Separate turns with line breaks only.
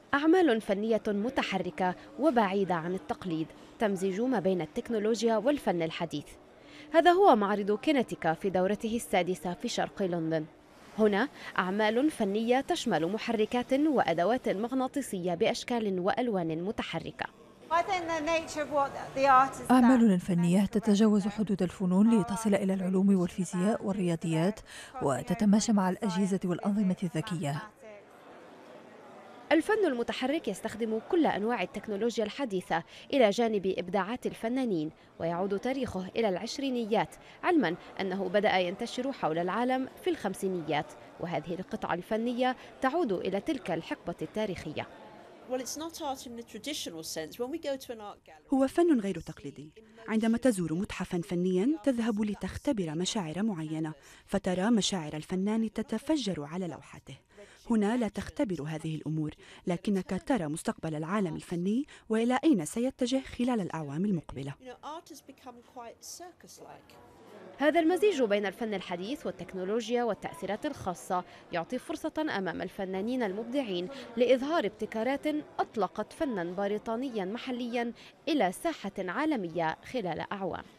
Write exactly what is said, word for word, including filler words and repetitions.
أعمال فنية متحركة وبعيدة عن التقليد، تمزج ما بين التكنولوجيا والفن الحديث. هذا هو معرض كينيتيكا في دورته السادسة في شرق لندن. هنا أعمال فنية تشمل محركات وأدوات مغناطيسية بأشكال وألوان متحركة.
أعمالنا الفنية تتجاوز حدود الفنون لتصل إلى العلوم والفيزياء والرياضيات وتتماشى مع الأجهزة والأنظمة الذكية.
الفن المتحرك يستخدم كل أنواع التكنولوجيا الحديثة إلى جانب إبداعات الفنانين، ويعود تاريخه إلى العشرينيات، علما أنه بدأ ينتشر حول العالم في الخمسينيات، وهذه القطعة الفنية تعود إلى تلك الحقبة التاريخية.
هو فن غير تقليدي. عندما تزور متحفا فنيا تذهب لتختبر مشاعر معينة، فترى مشاعر الفنان تتفجر على لوحته. هنا لا تختبر هذه الأمور، لكنك ترى مستقبل العالم الفني وإلى أين سيتجه خلال الأعوام المقبلة.
هذا المزيج بين الفن الحديث والتكنولوجيا والتأثيرات الخاصة يعطي فرصة أمام الفنانين المبدعين لإظهار ابتكارات أطلقت فنا بريطانيا محليا إلى ساحة عالمية خلال أعوام.